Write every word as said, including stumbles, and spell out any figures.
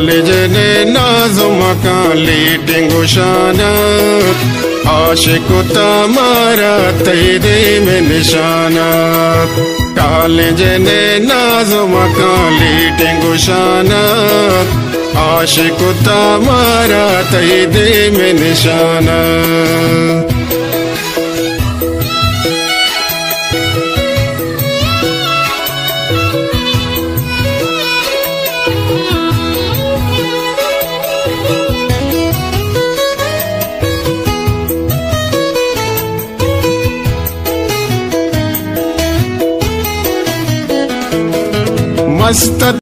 college ने नाजुम का लीटिंग शाना आशिक तमारा तैदे में निशाना कालेज ने नाजुम का लीटिंग शाना आशिक तमारा तैदे में निशाना मस्त